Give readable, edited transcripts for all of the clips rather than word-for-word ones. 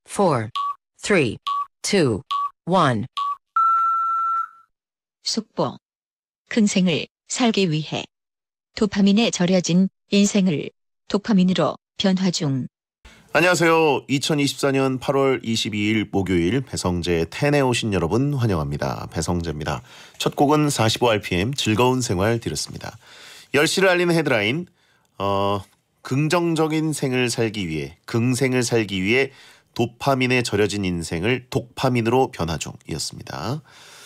4, 3, 2, 1. 속보. 긍생을 살기 위해 도파민에 절여진 인생을 도파민으로 변화 중. 안녕하세요. 2024년 8월 22일 목요일 배성재 10에 오신 여러분 환영합니다. 배성재입니다. 첫 곡은 45rpm 즐거운 생활 드렸습니다. 10시를 알리는 헤드라인 긍정적인 생을 살기 위해 긍생을 살기 위해 도파민에 절여진 인생을 독파민으로 변화 중이었습니다.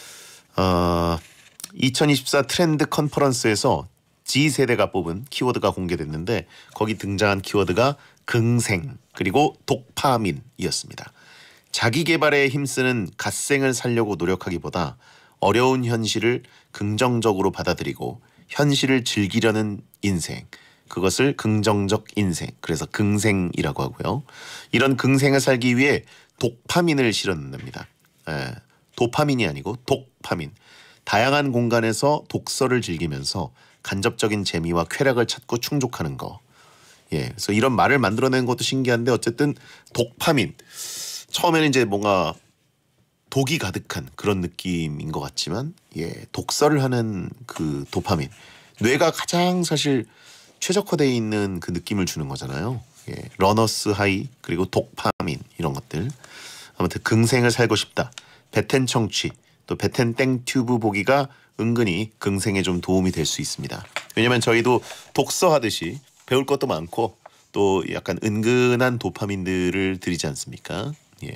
2024 트렌드 컨퍼런스에서 G세대가 뽑은 키워드가 공개됐는데 거기 등장한 키워드가 긍생 그리고 독파민이었습니다. 자기 개발에 힘쓰는 갓생을 살려고 노력하기보다 어려운 현실을 긍정적으로 받아들이고 현실을 즐기려는 인생, 그것을 긍정적 인생, 그래서 긍생이라고 하고요. 이런 긍생을 살기 위해 독파민을 실었답니다. 도파민이 아니고 독파민. 다양한 공간에서 독서를 즐기면서 간접적인 재미와 쾌락을 찾고 충족하는 거. 그래서 이런 말을 만들어낸 것도 신기한데 어쨌든 독파민. 처음에는 이제 뭔가 독이 가득한 그런 느낌인 것 같지만 독서를 하는 그 도파민. 뇌가 가장 사실 최적화되어 있는 그 느낌을 주는 거잖아요. 러너스 하이 그리고 독파민 이런 것들. 아무튼 긍생을 살고 싶다. 베텐 청취 또 베텐 땡튜브 보기가 은근히 긍생에 좀 도움이 될 수 있습니다. 왜냐면 저희도 독서하듯이 배울 것도 많고 또 약간 은근한 도파민들을 드리지 않습니까?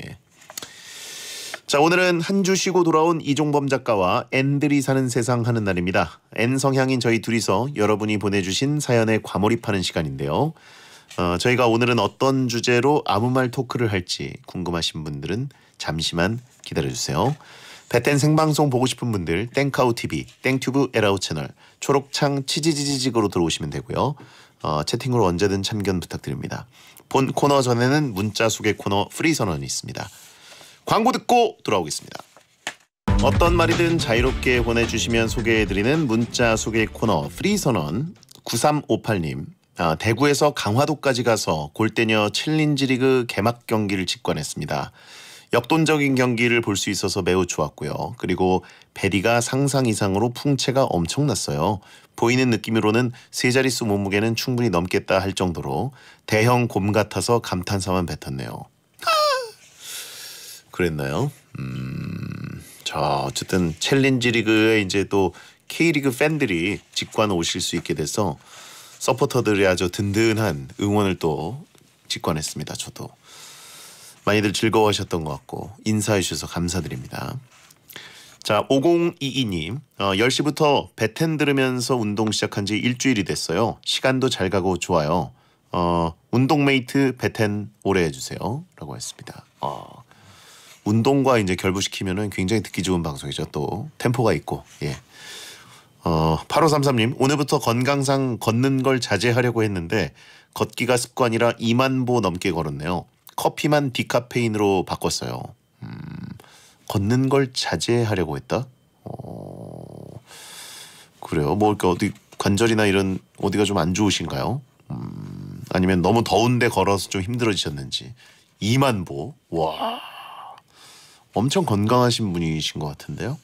자, 오늘은 한 주 쉬고 돌아온 이종범 작가와 N들이 사는 세상 하는 날입니다. N 성향인 저희 둘이서 여러분이 보내주신 사연에 과몰입하는 시간인데요. 저희가 오늘은 어떤 주제로 아무 말 토크를 할지 궁금하신 분들은 잠시만 기다려주세요. 베텐 생방송 보고 싶은 분들 땡카우TV, 땡튜브 에라우 채널, 초록창 치지지직으로 들어오시면 되고요. 채팅으로 언제든 참견 부탁드립니다. 본 코너 전에는 문자 소개 코너 프리 선언이 있습니다. 광고 듣고 돌아오겠습니다. 어떤 말이든 자유롭게 보내주시면 소개해드리는 문자 소개 코너 프리 선언. 9358님. 대구에서 강화도까지 가서 골대녀 챌린지 리그 개막 경기를 직관했습니다. 역동적인 경기를 볼 수 있어서 매우 좋았고요. 그리고 베디가 상상 이상으로 풍채가 엄청났어요. 보이는 느낌으로는 세 자릿수 몸무게는 충분히 넘겠다 할 정도로 대형 곰 같아서 감탄사만 뱉었네요. 그랬나요? 자, 어쨌든 챌린지 리그에 이제 또 K리그 팬들이 직관 오실 수 있게 돼서 서포터들의 아주 든든한 응원을 또 직관했습니다. 저도. 많이들 즐거워하셨던 것 같고 인사해 주셔서 감사드립니다. 자, 5022님 10시부터 베텐 들으면서 운동 시작한 지 일주일이 됐어요. 시간도 잘 가고 좋아요. 운동메이트 베텐 오래 해주세요 라고 했습니다. 운동과 이제 결부시키면은 굉장히 듣기 좋은 방송이죠. 또 템포가 있고. 8533님 오늘부터 건강상 걷는 걸 자제하려고 했는데 걷기가 습관이라 2만 보 넘게 걸었네요. 커피만 디카페인으로 바꿨어요. 걷는 걸 자제하려고 했다? 그래요. 뭐 이렇게 어디 관절이나 이런 어디가 좀 안 좋으신가요? 아니면 너무 더운데 걸어서 좀 힘들어지셨는지. 2만 보. 와. 엄청 건강하신 분이신 것 같은데요.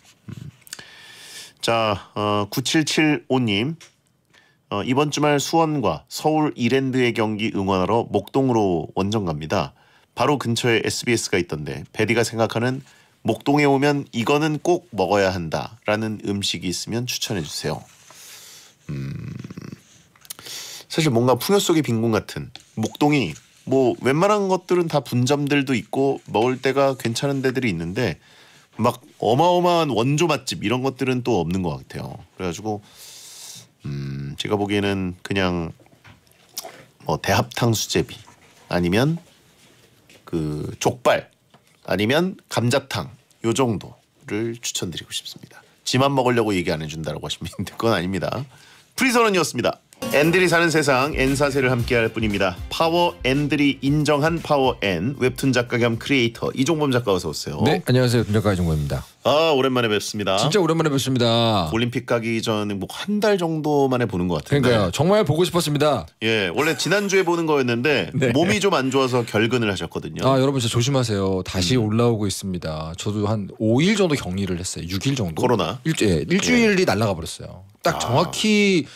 자, 9775님. 이번 주말 수원과 서울 이랜드의 경기 응원하러 목동으로 원정 갑니다. 바로 근처에 SBS가 있던데 베디가 생각하는 목동에 오면 이거는 꼭 먹어야 한다라는 음식이 있으면 추천해 주세요. 사실 뭔가 풍요 속의 빈곤 같은 목동이 뭐 웬만한 것들은 다 분점들도 있고 먹을 데가 괜찮은 데들이 있는데 막 어마어마한 원조 맛집 이런 것들은 또 없는 것 같아요. 그래가지고 제가 보기에는 그냥 뭐 대합탕 수제비 아니면 그 족발 아니면 감자탕 요 정도를 추천드리고 싶습니다. 지만 먹으려고 얘기 안 해준다라고 하시면 그건 아닙니다. 프리선언이었습니다. 앤들이 사는 세상 N사세를 함께할 뿐입니다. 파워 N들이 인정한 파워 N 웹툰 작가 겸 크리에이터 이종범 작가 어서 오세요. 네, 안녕하세요. 분작가 이종범입니다. 아 오랜만에 뵙습니다. 진짜 오랜만에 뵙습니다. 올림픽 가기 전에 뭐 한 달 정도 만에 보는 것 같은데. 그러니까요. 정말 보고 싶었습니다. 예, 원래 지난주에 보는 거였는데 네. 몸이 좀 안 좋아서 결근을 하셨거든요. 아, 여러분 진짜 조심하세요. 다시 올라오고 있습니다. 저도 한 5일 정도 격리를 했어요. 6일 정도. 코로나? 일주일이 날아가 버렸어요. 딱 정확히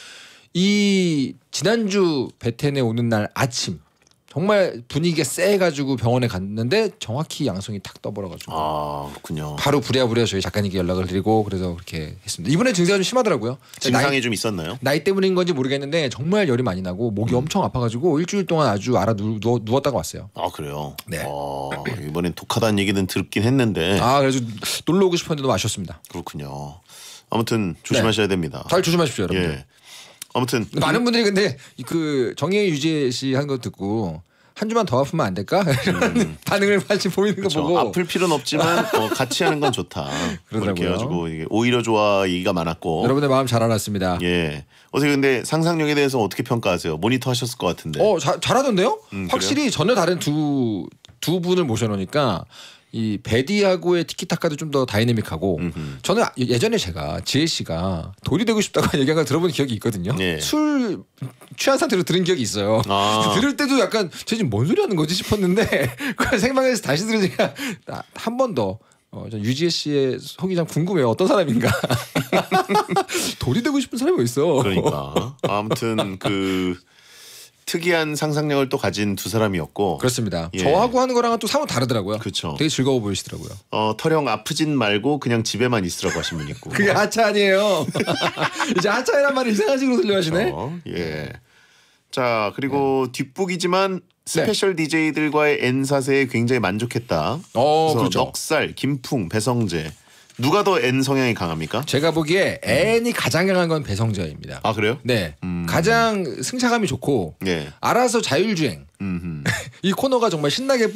이 지난주 베텐에 오는 날 아침 정말 분위기가 쎄가지고 병원에 갔는데 정확히 양성이 탁 떠버려가지고 아 그렇군요. 바로 부랴부랴 저희 작가님께 연락을 드리고 그래서 그렇게 했습니다. 이번에 증세가 좀 심하더라고요. 증상이 좀 있었나요? 나이 때문인 건지 모르겠는데 정말 열이 많이 나고 목이 엄청 아파가지고 일주일 동안 아주 누웠다가 왔어요. 아 그래요? 네. 이번엔 독하다는 얘기는 듣긴 했는데 아 그래서 놀러 오고 싶었는데 너무 아쉬웠습니다. 그렇군요. 아무튼 조심하셔야 됩니다. 잘 조심하십시오, 여러분들. 예. 아무튼 많은 분들이 근데 그 정혜 유재 씨 한 거 듣고 한 주만 더 아프면 안 될까? 이런 반응을 같이 보이는 거 그렇죠. 보고 아플 필요는 없지만 같이 하는 건 좋다. 그러더라고요. 그렇게 해가지고 이게 오히려 좋아 얘기가 많았고. 여러분의 마음 잘 알았습니다. 예. 어떻게 근데 상상력에 대해서 어떻게 평가하세요? 모니터 하셨을 것 같은데. 잘하던데요? 그래요? 확실히 전혀 다른 두 분을 모셔놓으니까 이 베디하고의 티키타카도 좀 더 다이내믹하고 저는 예전에 제가 지혜 씨가 돌이 되고 싶다고 얘기한 걸 들어본 기억이 있거든요. 네. 술 취한 상태로 들은 기억이 있어요. 아. 들을 때도 약간 쟤 지금 뭔 소리 하는 거지 싶었는데 그걸 생방에서 다시 들으니까 한 번 더 유지혜 씨의 속이 참 궁금해요. 어떤 사람인가. 돌이 되고 싶은 사람이 어딨어. 그러니까 아무튼 그 특이한 상상력을 또 가진 두 사람이었고. 그렇습니다. 예. 저하고 하는 거랑은 또 사뭇 다르더라고요. 그렇죠. 되게 즐거워 보이시더라고요. 터령 아프진 말고 그냥 집에만 있으라고 하신 분 있고. 그게 하차 아니에요. 이제 하차이란 말을 이상한 식으로 들려하시네. 예. 자 그리고 뒷북이지만 스페셜 DJ들과의 N사세에 굉장히 만족했다. 그래서 그렇죠. 넉살, 김풍, 배성재 누가 더 N 성향이 강합니까? 제가 보기에 N이 가장 강한 건 배성재입니다. 아 그래요? 네, 가장 승차감이 좋고 예. 알아서 자율주행. 이 코너가 정말 신나게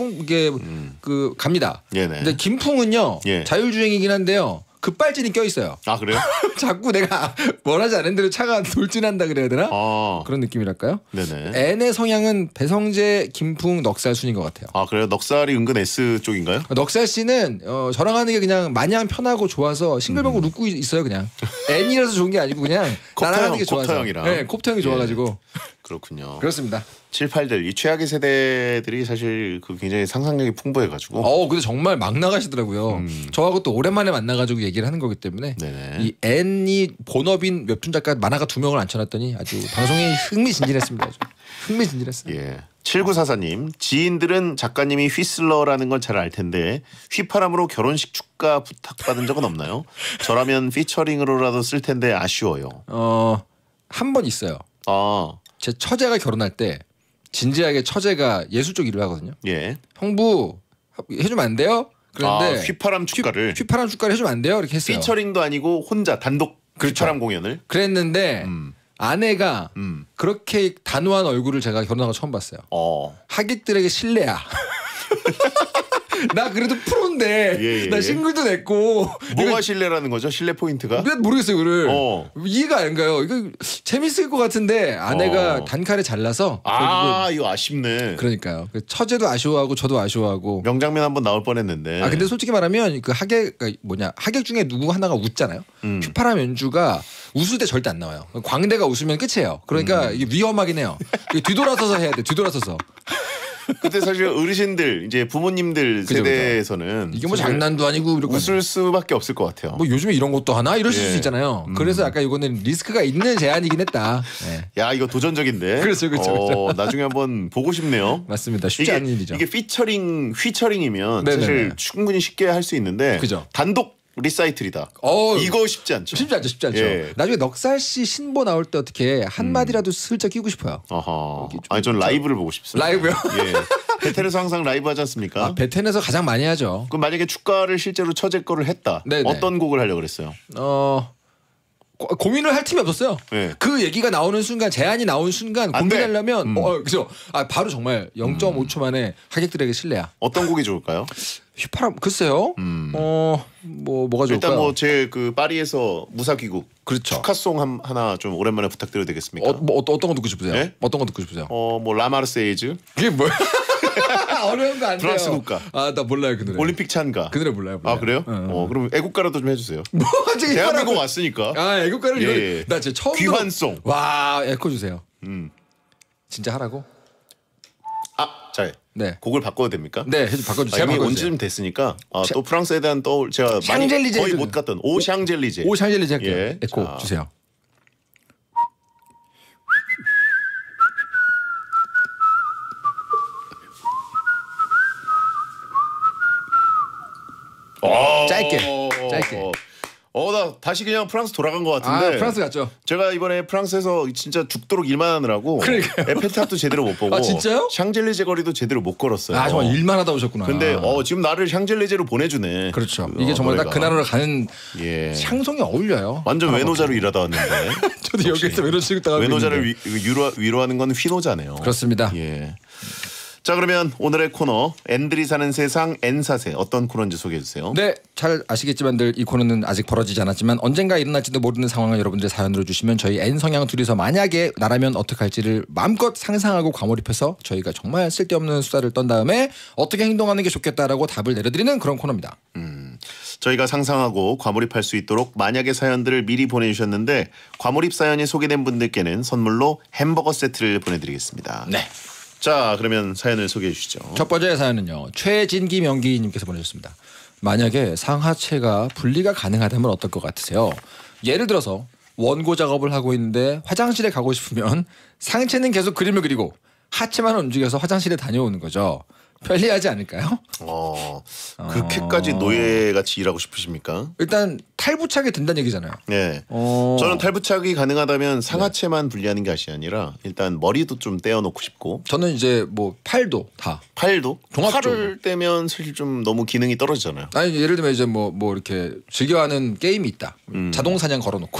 그 갑니다. 네네. 근데 김풍은요 예. 자율주행이긴 한데요 급발진이 껴 있어요. 아 그래요? 자꾸 내가 원하지 않은 대로 차가 돌진한다 그래야 되나? 그런 느낌이랄까요? 네네. N의 성향은 배성재, 김풍, 넉살 순인 것 같아요. 아 그래요? 넉살이 은근 S 쪽인가요? 넉살 씨는 저랑 하는 게 그냥 마냥 편하고 좋아서 싱글벙글 웃고 있어요 그냥. N이라서 좋은 게 아니고 그냥 나랑 하는 게 좋아서. 콥터형이랑. 네, 콥터형이 좋아가지고. 그렇군요. 그렇습니다. 7, 8들 이 최악의 세대들이 사실 그 굉장히 상상력이 풍부해가지고. 근데 정말 막 나가시더라고요. 저하고 또 오랜만에 만나가지고 얘기를 하는 거기 때문에 네네. 이 N이 본업인 웹툰 작가 만화가 2명을 앉혀놨더니 아주 방송이 흥미진진했습니다. 아주. 흥미진진했어요. 예. 7944님 지인들은 작가님이 휘슬러라는 걸 잘 알 텐데 휘파람으로 결혼식 축가 부탁받은 적은 없나요? 저라면 피처링으로라도 쓸 텐데 아쉬워요. 한 번 있어요. 제 처제가 결혼할 때 진지하게 처제가 예술 쪽 일을 하거든요. 예. 형부 해주면 안 돼요? 그런데 휘파람 축가를 휘파람 축가를 해주면 안 돼요? 이렇게 했어요. 피처링도 아니고 혼자 단독 그렇죠. 휘파람 공연을. 그랬는데 아내가 그렇게 단호한 얼굴을 제가 결혼하고 처음 봤어요. 하객들에게 실례야. 나 그래도 프로인데 예. 나 싱글도 냈고 뭐가 실례라는 거죠? 실례 포인트가? 모르겠어요 그를 이해가 안 가요. 이거 재밌을 것 같은데 아내가 단칼에 잘라서 이거 아쉽네. 그러니까요. 처제도 아쉬워하고 저도 아쉬워하고 명장면 한번 나올 뻔했는데. 근데 솔직히 말하면 그 하객 중에 누구 하나가 웃잖아요. 휘파람 연주가 웃을 때 절대 안 나와요. 광대가 웃으면 끝이에요. 그러니까 이게 위험하긴 해요. 뒤돌아서서 해야 돼. 뒤돌아서서. 그때 사실 어르신들 이제 부모님들 그죠, 세대에서는 이게 뭐 장난도 아니고 이렇게 웃을 수밖에 없을 것 같아요. 뭐 요즘에 이런 것도 하나 이러실 예. 수 있잖아요. 그래서 약간 이거는 리스크가 있는 제안이긴 했다. 네. 야 이거 도전적인데. 그렇죠. 나중에 한번 보고 싶네요. 맞습니다. 쉽지 않은 일이죠. 이게 휘처링이면 네네네. 사실 충분히 쉽게 할 수 있는데 그죠. 단독 리사이틀이다. 이거 쉽지 않죠. 쉽지 않죠. 예. 나중에 넉살 씨 신보 나올 때 어떻게 한 마디라도 슬쩍 끼고 싶어요. 아니 전 라이브를 보고 싶습니다. 라이브요? 예. 베텐에서 항상 라이브 하지 않습니까? 베텐에서 가장 많이 하죠. 그럼 만약에 축가를 실제로 처제 거를 했다. 네네. 어떤 곡을 하려고 그랬어요? 고민을 할 틈이 없었어요. 네. 그 얘기가 나오는 순간 제안이 나온 순간 안 돼. 고민하려면 그죠. 바로 정말 0.5초 만에 하객들에게 실례야. 어떤 곡이 좋을까요? 휘파람 글쎄요. 뭐가 좋을까요? 일단 뭐 제 그 파리에서 무사귀국 그렇죠. 축하송 하나 좀 오랜만에 부탁드려도 되겠습니까? 어떤 거 듣고 싶으세요? 네? 어떤 거 듣고 싶으세요? 뭐 라마르세이즈, 그게 뭐야? 어려운 거 안 돼요. 프랑스 국가. 나 몰라요 그 노래. 올림픽 찬가. 그 노래 몰라요. 아 그래요? 그럼 애국가라도 좀 해주세요. 뭐 갑자기 대한민국 왔으니까. 애국가를 예. 나 진짜 처음 귀환송. 와 에코 주세요. 진짜 하라고? 자, 네. 곡을 바꿔도 됩니까? 네, 해좀 바꿔주세요. 이미 온 지좀 됐으니까 또 프랑스에 대한 또 제가 많이 샹젤리제 거의 좀- 못 갔던 오샹젤리제. 오 샹젤리제 할게요. 예. 에코 자. 주세요. 짧게. 나 다시 그냥 프랑스 돌아간 것 같은데. 프랑스 갔죠. 제가 이번에 프랑스에서 진짜 죽도록 일만 하느라고 그러니까요. 에펠탑도 제대로 못 보고 진짜요? 샹젤리제 거리도 제대로 못 걸었어요. 정말 일만 하다 오셨구나. 근데 지금 나를 샹젤리제로 보내주네. 그렇죠. 이게 정말 딱 노래가. 그 나라로 가는 예. 향성이 어울려요. 완전 외노자로 일하다 왔는데. 저도 여기서 외노 취급당하고 외노자를 있는데. 위로하는 건 휘노자네요. 그렇습니다. 예. 자 그러면 오늘의 코너 N들이 사는 세상 N사세 어떤 코너인지 소개해 주세요. 네, 잘 아시겠지만들 이 코너는 아직 벌어지지 않았지만 언젠가 일어날지도 모르는 상황을 여러분들 사연으로 주시면 저희 N 성향 둘이서 만약에 나라면 어떻게 할지를 마음껏 상상하고 과몰입해서 저희가 정말 쓸데없는 수다를 떤 다음에 어떻게 행동하는 게 좋겠다라고 답을 내려드리는 그런 코너입니다. 저희가 상상하고 과몰입할 수 있도록 만약의 사연들을 미리 보내주셨는데 과몰입 사연이 소개된 분들께는 선물로 햄버거 세트를 보내드리겠습니다. 네. 자 그러면 사연을 소개해 주시죠. 첫 번째 사연은요. 최진기 명기님께서 보내주셨습니다. 만약에 상하체가 분리가 가능하다면 어떨 것 같으세요? 예를 들어서 원고 작업을 하고 있는데 화장실에 가고 싶으면 상체는 계속 그림을 그리고 하체만 움직여서 화장실에 다녀오는 거죠. 편리하지 않을까요? 그렇게까지 노예같이 일하고 싶으십니까? 일단 탈부착이 된다는 얘기잖아요. 네. 저는 탈부착이 가능하다면 상하체만 분리하는 것이 아니라 일단 머리도 좀 떼어놓고 싶고 저는 이제 뭐 팔도 다. 팔도? 종합적으로. 팔을 떼면 사실 좀 너무 기능이 떨어지잖아요. 아니 예를 들면 이제 뭐 이렇게 즐겨하는 게임이 있다. 자동 사냥 걸어놓고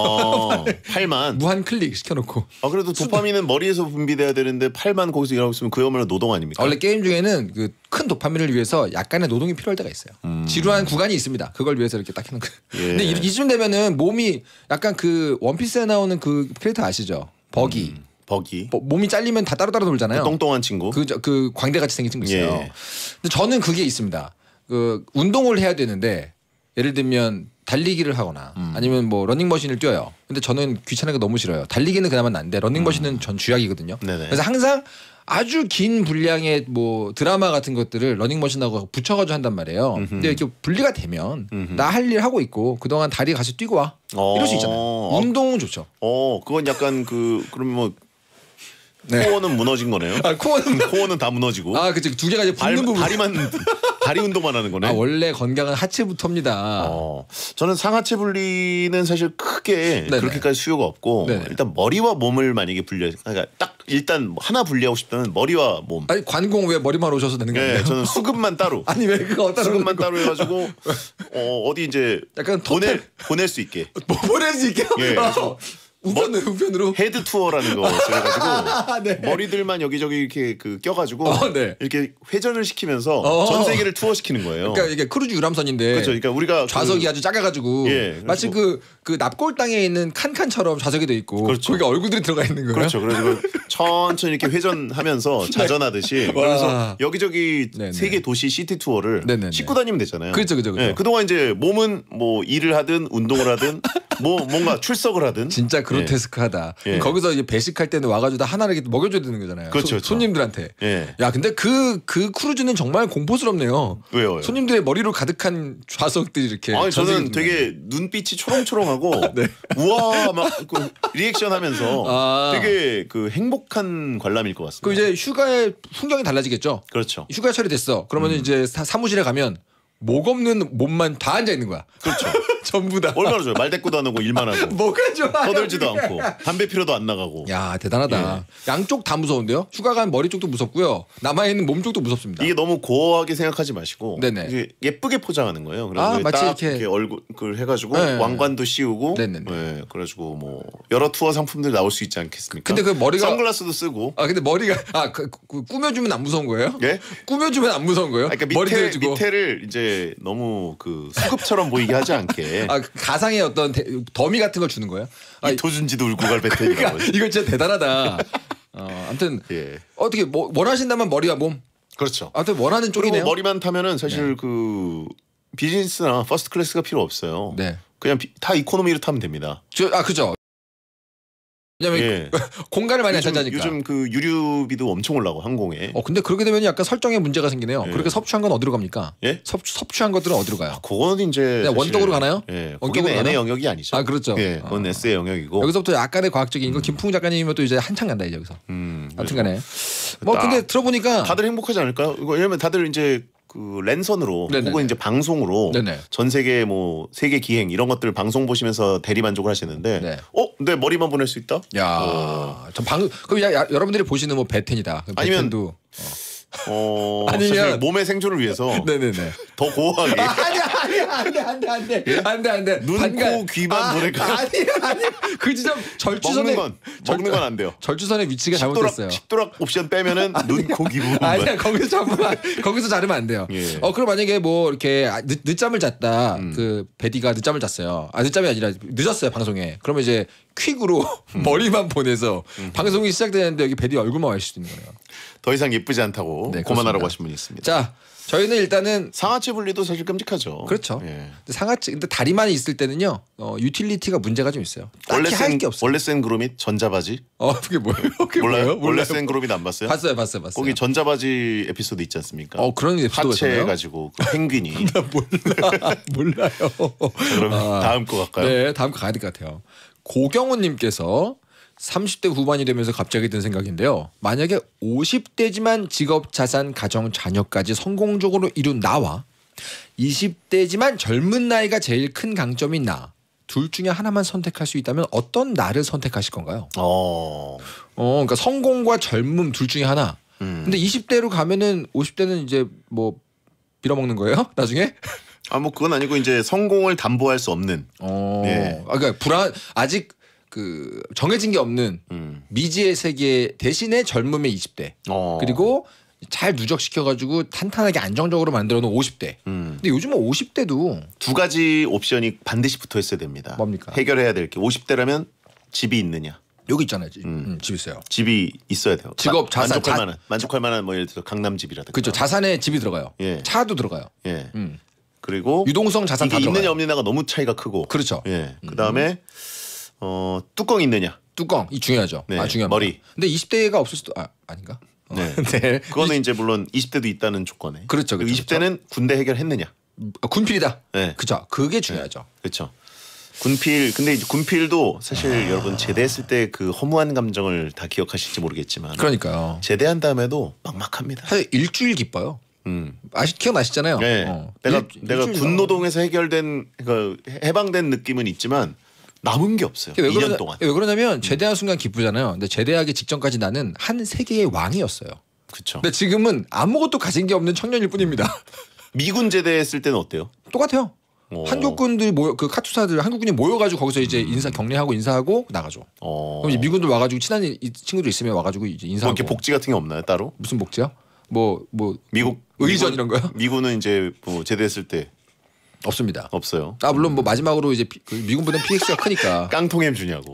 팔만. 무한 클릭 시켜놓고. 그래도 도파민은 머리에서 분비돼야 되는데 팔만 거기서 일하고 있으면 그야말로 노동 아닙니까? 원래 게임 중에는 그 큰 도파민을 위해서 약간의 노동이 필요할 때가 있어요. 지루한 구간이 있습니다. 그걸 위해서 이렇게 딱 해놓은 거. 예. 근데 이쯤 되면은 몸이 약간 그 원피스에 나오는 그 캐릭터 아시죠? 버기. 버기. 몸이 잘리면 다 따로따로 놀잖아요. 똥똥한 친구. 그 광대같이 생긴 친구 있어요. 예. 근데 저는 그게 있습니다. 그 운동을 해야 되는데 예를 들면 달리기를 하거나 아니면 뭐 러닝머신을 뛰어요. 근데 저는 귀찮은 거 너무 싫어요. 달리기는 그나마 난데 러닝머신은 전 쥐약이거든요. 네네. 그래서 항상 아주 긴 분량의 뭐 드라마 같은 것들을 러닝머신하고 붙여가지고 한단 말이에요. 근데 이렇게 분리가 되면 나 할 일 하고 있고 그동안 다리 가서 뛰고 와 이럴 수 있잖아요. 운동은 좋죠. 그건 약간 그러면 뭐 네. 코어는 무너진 거네요. 코어는 다 무너지고. 그치 두 개가 이제 붙는 부분. 다리 운동만 하는 거네. 원래 건강은 하체부터입니다. 저는 상하체 분리는 사실 크게 네네. 그렇게까지 수요가 없고 네네. 일단 머리와 몸을 만약에 그러니까 딱 일단 하나 분리하고 싶다면 머리와 몸. 아니 관공 왜 머리만 오셔서 되는 거예요? 네, 저는 수급만 따로. 아니 왜 그거 따로 수급만 따로 해가지고 어디 이제 약간 보낼 수 있게 뭐 보낼 수 있게요? 예, 그래서 우편으로 헤드 투어라는 거 그래가지고 네. 머리들만 여기저기 이렇게 껴가지고 네. 이렇게 회전을 시키면서 전 세계를 투어 시키는 거예요. 그러니까 이게 크루즈 유람선인데 그렇죠. 그러니까 우리가 좌석이 아주 작아가지고 예, 마치 그 납골 땅에 있는 칸칸처럼 좌석이 돼 있고 그렇죠. 거기 얼굴들이 들어가 있는 거예요. 그렇죠. 그래서 천천히 이렇게 회전하면서 자전하듯이 그래서 여기저기 네네. 세계 도시 시티 투어를 네네네. 싣고 다니면 되잖아요. 그렇죠. 네, 그동안 이제 몸은 뭐 일을 하든 운동을 하든 뭔가 출석을 하든 진짜 그로테스크하다. 예. 거기서 이제 배식할 때는 와가지고 다 하나를 이렇게 먹여줘야 되는 거잖아요. 그렇죠, 그렇죠. 손님들한테. 예. 야 근데 그 크루즈는 정말 공포스럽네요. 왜요? 손님들의 머리로 가득한 좌석들이 이렇게. 아니 저는 전세계 되게 눈빛이 초롱초롱하고 네. 우와 막 그 리액션하면서 아. 되게 그 행복한 관람일 것 같습니다. 그 이제 휴가의 풍경이 달라지겠죠. 그렇죠. 휴가철이 됐어. 그러면 이제 사무실에 가면 목 없는 몸만 다 앉아 있는 거야. 그렇죠. 전부 다. 얼마나 좋아요. 말 대꾸도 안 하고 일만 하고. 뭐가 좋아? 떠들지도 않고 담배 피러도 안 나가고. 야 대단하다. 양쪽 다 무서운데요? 휴가 간 머리 쪽도 무섭고요. 남아 있는 몸 쪽도 무섭습니다. 이게 너무 고어하게 생각하지 마시고 네네. 이게 예쁘게 포장하는 거예요. 그래서 아, 마치 딱 이렇게 얼굴 해가지고 네. 왕관도 씌우고, 네네네. 네, 그래가지고 뭐 여러 투어 상품들 나올 수 있지 않겠습니까? 근데 그 머리가 선글라스도 쓰고. 아 근데 머리가 꾸며주면 안 무서운 거예요? 예? 꾸며주면 안 무서운 거예요? 그러니까 머리도 해주고. 밑에를 이제 너무 그 수급처럼 보이게 하지 않게. 아 가상의 어떤 더미 같은 걸 주는 거예요? 아, 이토준지도 울고 갈 베테이라고. 그러니까 이거 진짜 대단하다. 아무튼 예. 어떻게 뭐 원하신다면 머리와 몸. 그렇죠. 아무튼 원하는 그리고 쪽이네요. 머리만 타면은 사실 그 비즈니스나 퍼스트 클래스가 필요 없어요. 네. 그냥 다 이코노미로 타면 됩니다. 그죠. 왜냐면 예. 공간을 많이 안 요즘, 차지하니까. 요즘 그 유류비도 엄청 올라고 항공에. 근데 그렇게 되면 약간 설정에 문제가 생기네요. 예. 그렇게 섭취한 건 어디로 갑니까? 예? 섭취한 것들은 어디로 가요? 그거는 이제 그냥 원격으로 가나요? 예, 원격으로 거기는 N의 가나? 영역이 아니죠. 아 그렇죠. 예, 그건 S의 영역이고. 여기서부터 약간의 과학적인 거 김풍 작가님이면 또 이제 한창 간다 이제 여기서. 아무튼간에 뭐 딱 근데 들어보니까 다들 행복하지 않을까요? 이거 왜냐면 다들 이제 그 랜선으로 네네네. 혹은 이제 방송으로 네네. 전 세계 뭐 세계 기행 이런 것들 방송 보시면서 대리 만족을 하시는데, 네. 내 머리만 보낼 수 있다? 야, 그럼 여러분들이 보시는 뭐 베텐이다. 아니면 베텐도 아니면 아니면 몸의 생존을 위해서 네네네. 더 고어하게 안돼. 눈, 코, 귀만 보낼까? 아니 그 지점 절주선에 먹는 건 안 돼요. 절주선의 위치가 잘못됐어요. 식도락 옵션 빼면은 눈, 코, 귀 부분만. 아니야 거기서 자르면 안 돼요. 예. 그럼 만약에 뭐 이렇게 늦잠을 잤다. 그 베디가 늦잠을 잤어요. 늦잠이 아니라 늦었어요 방송에. 그러면 이제 퀵으로 머리만 보내서 방송이 시작되는데 여기 베디 얼굴만 와 있을 수 있는 거예요. 더 이상 예쁘지 않다고 네, 그만하라고 그렇습니다. 하신 분이 있습니다. 자 저희는 일단은 상하체 분리도 사실 끔찍하죠. 그렇죠. 예. 근데 다리만 있을 때는요 유틸리티가 문제가 좀 있어요. 딱히 할 게 없어요. 원래 센 그룹이 전자바지? 그게 뭐예요? 그게 몰라요? 뭐예요? 원래 센 그룹이 안 봤어요? 봤어요. 거기 전자바지 에피소드 있지 않습니까? 그런 에피소드가 하체 있었나요? 가지고 그 펭귄이. 몰라요. 그럼 다음 거 갈까요? 네, 다음 거 가야 될 것 같아요. 고경훈님께서 30대 후반이 되면서 갑자기 든 생각인데요. 만약에 50대지만 직업, 자산, 가정, 자녀까지 성공적으로 이룬 나와 20대지만 젊은 나이가 제일 큰 강점인 나. 둘 중에 하나만 선택할 수 있다면 어떤 나를 선택하실 건가요? 그러니까 성공과 젊음 둘 중에 하나. 근데 20대로 가면은 50대는 이제 뭐 빌어먹는 거예요? 나중에? 뭐 그건 아니고 이제 성공을 담보할 수 없는. 예. 그러니까 아직 그 정해진 게 없는 미지의 세계 대신에 젊음의 20대 그리고 잘 누적시켜가지고 탄탄하게 안정적으로 만들어놓은 50대. 근데 요즘은 50대도 두 가지 옵션이 반드시 붙어 있어야 됩니다. 뭡니까? 해결해야 될 게 50대라면 집이 있느냐. 여기 있잖아요. 집 있어요. 집이 있어야 돼요. 직업, 자산, 만족할 만한 뭐 예를 들어 강남 집이라든가. 그렇죠. 자산에 집이 들어가요. 예. 차도 들어가요. 예. 그리고 유동성 자산 이게 다 있느냐 들어가요. 없느냐가 너무 차이가 크고. 그렇죠. 예. 그다음에 뚜껑 있느냐. 뚜껑 이 중요하죠. 네, 중요합니다. 머리. 근데 20대가 없을 수도 아닌가? 네. 네. 그거는 이제 물론 20대도 있다는 조건에. 그렇죠, 그리고 그렇죠, 20대는 군대 해결했느냐. 군필이다. 네. 그죠. 그게 중요하죠. 그렇죠. 군필 근데 이제 군필도 사실 여러분 제대했을 때 그 허무한 감정을 다 기억하실지 모르겠지만 그러니까요. 제대한 다음에도 막막합니다. 사실 일주일 기뻐요. 기억나시잖아요. 네. 내가 일주일 군 노동에서 해결된 해방된 느낌은 있지만 남은 게 없어요. 2년 동안. 왜 그러냐면 제대한 순간 기쁘잖아요. 근데 제대하기 직전까지 나는 한 세계의 왕이었어요. 그렇죠. 근데 지금은 아무것도 가진 게 없는 청년일 뿐입니다. 미군 제대했을 때는 어때요? 똑같아요. 오. 한국군들이 그 카투사들 한국군이 모여가지고 거기서 이제 격려하고 인사하고 나가죠. 그럼 이제 미군들 와가지고 친한 친구들 있으면 와가지고 이제 뭐 인사하고. 이렇게 복지 같은 게 없나요 따로? 무슨 복지요? 뭐 미국 의전 이런 거요? 미군은 이제 뭐 제대했을 때 없습니다. 없어요. 물론 뭐 마지막으로 이제 미군보다는 PX가 크니까. 깡통햄 주냐고.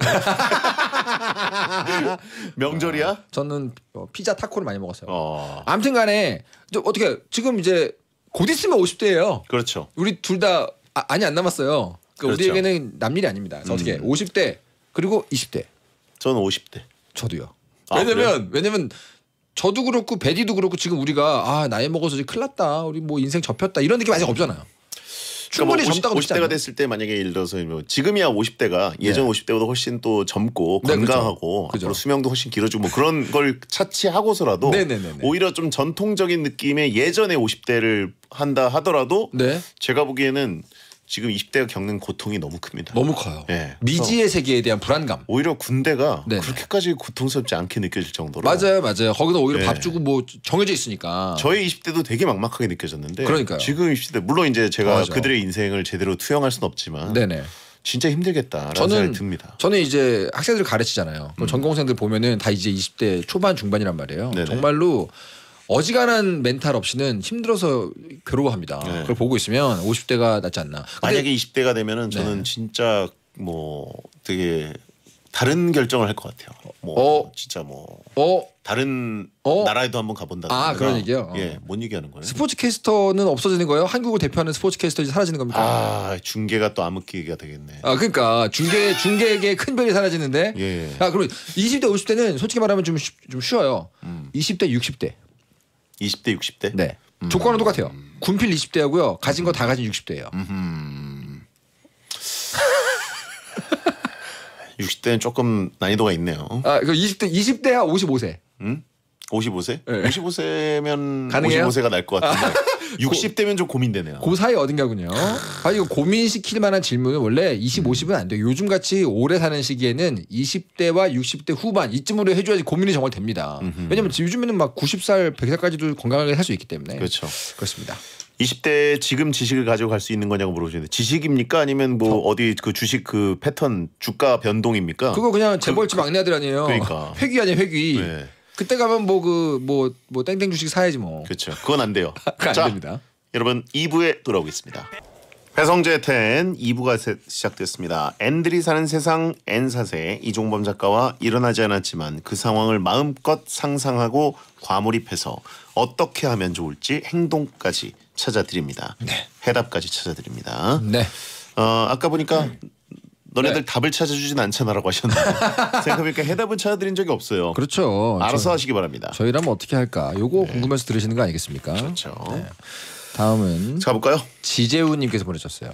명절이야? 저는 피자 타코를 많이 먹었어요. 어. 아무튼간에 어떻게 지금 이제 곧 있으면 50대예요. 그렇죠. 우리 둘 다 안이 안 남았어요. 그러니까 그렇죠. 우리에게는 남일이 아닙니다. 그래서 어떻게 50대 그리고 20대. 저는 50대. 저도요. 아, 왜냐면 저도 그렇고 베디도 그렇고 지금 우리가 나이 먹어서 이제 큰일 났다. 우리 뭐 인생 접혔다. 이런 느낌 아직 없잖아요. 충분히 그러니까 젊다고 50대가 됐을 때 만약에 예를 들어서 뭐 지금이야 50대가 예전 50대보다 훨씬 또 젊고 네, 건강하고 그죠. 앞으로 수명도 훨씬 길어지고 뭐 그런 걸 차치하고서라도 네네네네. 오히려 좀 전통적인 느낌의 예전의 50대를 한다 하더라도 네. 제가 보기에는 지금 20대가 겪는 고통이 너무 큽니다. 너무 커요. 예. 미지의 세계에 대한 불안감. 오히려 군대가 네네. 그렇게까지 고통스럽지 않게 느껴질 정도로 맞아요. 거기서 오히려 네. 밥 주고 뭐 정해져 있으니까. 저의 20대도 되게 막막하게 느껴졌는데 그러니까요. 지금 20대 물론 이제 제가 맞아. 그들의 인생을 제대로 투영할 수는 없지만 네네. 진짜 힘들겠다라는 생각이 듭니다. 저는 이제 학생들 가르치잖아요. 그럼 전공생들 보면은 다 이제 20대 초반 중반이란 말이에요. 네네. 정말로 어지간한 멘탈 없이는 힘들어서 괴로워합니다. 네. 그걸 보고 있으면 50대가 낫지 않나. 근데 만약에 20대가 되면은 저는 네. 진짜 뭐 되게 다른 결정을 할 것 같아요. 뭐 진짜 뭐 다른 나라에도 한번 가본다든가. 아, 그런 얘기요? 예, 뭔 얘기하는 거예요? 스포츠 캐스터는 없어지는 거예요? 한국을 대표하는 스포츠 캐스터이 사라지는 겁니까? 아, 중계가 또 암흑기가 되겠네. 아, 그러니까 중계계 큰 별이 사라지는데. 예. 아, 그럼 20대 50대는 솔직히 말하면 좀 쉬워요. 20대 60대. 20대 60대? 네. 조건은 똑같아요. 군필 20대하고요. 가진 거 다 가진 60대예요. 60대는 조금 난이도가 있네요. 아, 그 20대야 55세. 55세? 네. 55세면 가능해요? 55세가 날 것 같은데 60대면 좀 고민되네요. 그 사이 어딘가군요. 아, 이거 고민시킬 만한 질문은 원래 20, 50은 안 돼요. 요즘 같이 오래 사는 시기에는 20대와 60대 후반 이쯤으로 해줘야지 고민이 정말 됩니다. 왜냐면 요즘에는 막 90살, 100살까지도 건강하게 살 수 있기 때문에. 그렇죠. 그렇습니다. 20대 지금 지식을 가지고 갈 수 있는 거냐고 물어보시는데 지식입니까? 아니면 뭐 어디 그 주식 그 패턴 주가 변동입니까? 그거 그냥 재벌집 막내 아들 아니에요. 그러니까. 회귀 아니에요, 회귀. 네. 그때 가면 뭐 땡땡 주식 사야지 뭐. 그렇죠. 그건 안 돼요. 그거 안 자, 됩니다. 여러분 2부에 돌아오겠습니다. 배성재 10 2부가 시작됐습니다. N들이 사는 세상 N사세 이종범 작가와 일어나지 않았지만 그 상황을 마음껏 상상하고 과몰입해서 어떻게 하면 좋을지 행동까지 찾아드립니다. 네. 해답까지 찾아드립니다. 네. 아까 보니까 너네들 네. 답을 찾아주진 않잖아라고 하셨는데 생각해보니까 해답은 찾아드린 적이 없어요. 그렇죠. 알아서 하시기 바랍니다. 저희라면 어떻게 할까? 요거 궁금해서 들으시는 거 아니겠습니까? 그렇죠. 네. 다음은 자, 가볼까요? 지재우님께서 보내셨어요.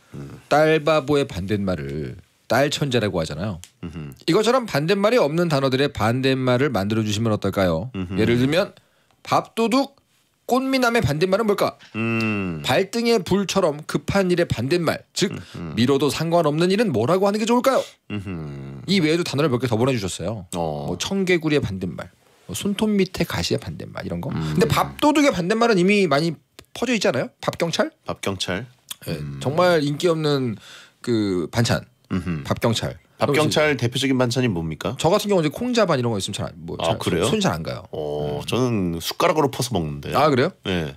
딸바보의 반대말을 딸천재라고 하잖아요. 이것처럼 반대말이 없는 단어들의 반대말을 만들어 주시면 어떨까요? 예를 들면 밥도둑, 꽃미남의 반대말은 뭘까? 발등의 불처럼 급한 일의 반대말, 즉 미뤄도 상관없는 일은 뭐라고 하는 게 좋을까요? 이 외에도 단어를 몇 개 더 보내주셨어요. 뭐 청개구리의 반대말, 뭐 손톱 밑에 가시의 반대말 이런 거. 근데 밥도둑의 반대말은 이미 많이 퍼져 있잖아요. 밥경찰? 밥경찰. 네, 정말 인기 없는 그 반찬. 밥경찰. 밥경찰 대표적인 반찬이 뭡니까? 저 같은 경우 이제 콩자반 이런 거 있으면 그래요? 손이 잘 안 가요. 저는 숟가락으로 퍼서 먹는데. 아, 그래요? 네.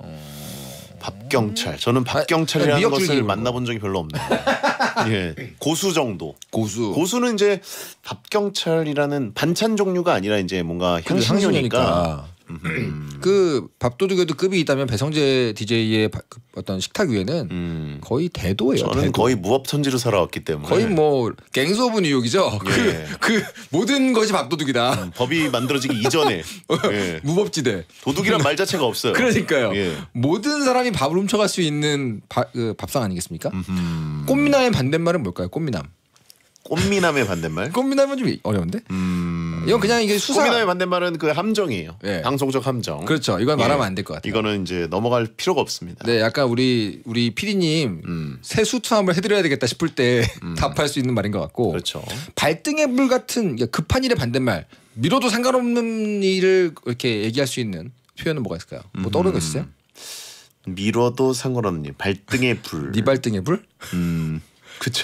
밥경찰. 저는 밥경찰이라는 미역 것을 줄기 만나본 적이 별로 없네요. 예. 고수 정도. 고수는 이제 밥경찰이라는 반찬 종류가 아니라 이제 뭔가 향신료니까. 그 밥도둑에도 급이 있다면 배성재 DJ의 그 어떤 식탁 위에는 거의 대도예요. 저는 대도. 거의 무법천지로 살아왔기 때문에 거의 뭐 갱스 오브 뉴욕이죠. 예. 그 모든 것이 밥도둑이다. 법이 만들어지기 이전에 예. 무법지대. 도둑이란 말 자체가 없어요. 그러니까요. 예. 모든 사람이 밥을 훔쳐갈 수 있는 그 밥상 아니겠습니까? 꽃미남의 반대말은 뭘까요? 꽃미남. 꽃미남의 반대말. 꽃미남은 좀 어려운데? 이건 그냥 이게 수사. 꽃미남의 반대말은 그 함정이에요. 예. 방송적 함정. 그렇죠. 이건 말하면 안 될 것 같아요. 이거는 이제 넘어갈 필요가 없습니다. 네, 약간 우리 PD님 새 수투함을 해드려야 되겠다 싶을 때 답할 수 있는 말인 것 같고. 그렇죠. 발등의 불 같은 급한 일의 반대말, 미뤄도 상관없는 일을 이렇게 얘기할 수 있는 표현은 뭐가 있을까요? 뭐 떠오르는 거 있어요? 미뤄도 상관없는 일. 발등의 불. 네 발등의 불? 그렇죠.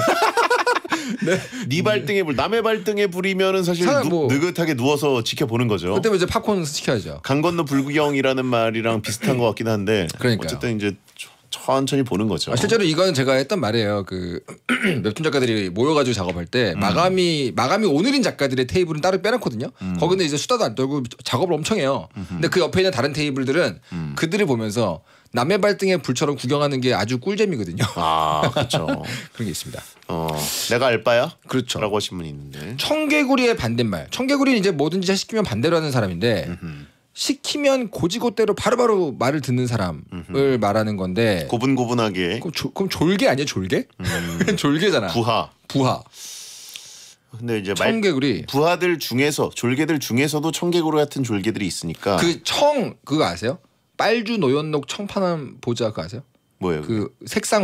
네 발등에 불, 남의 발등에 불이면은 사실 느긋하게 누워서 지켜보는 거죠. 그때 이제 팝콘 시켜야죠. 강 건너 불구경이라는 말이랑 비슷한 것 같긴 한데 그러니까요. 어쨌든 이제 천천히 보는 거죠. 실제로 이거는 제가 했던 말이에요. 그 웹툰 작가들이 모여가지고 작업할 때 마감이 오늘인 작가들의 테이블은 따로 빼놓거든요. 거기는 이제 수다도 안 떨고 작업을 엄청 해요. 근데 그 옆에 있는 다른 테이블들은 그들을 보면서 남의 발등에 불처럼 구경하는 게 아주 꿀잼이거든요. 아, 그렇죠. 그런 게 있습니다. 내가 알바야? 그렇죠. 라고 하신 분이 있는데. 청개구리의 반대말. 청개구리는 이제 뭐든지 시키면 반대로 하는 사람인데 시키면 고지고대로 바로바로 말을 듣는 사람을 말하는 건데 고분고분하게. 그럼 졸개 아니에요? 졸개? 졸개잖아. 부하. 근데 이제 청개구리. 부하들 중에서 졸개들 중에서도 청개구리 같은 졸개들이 있으니까. 그거 아세요? 빨주 노연록 청파남 보자 그거 아세요? 뭐예요? 그 색상환.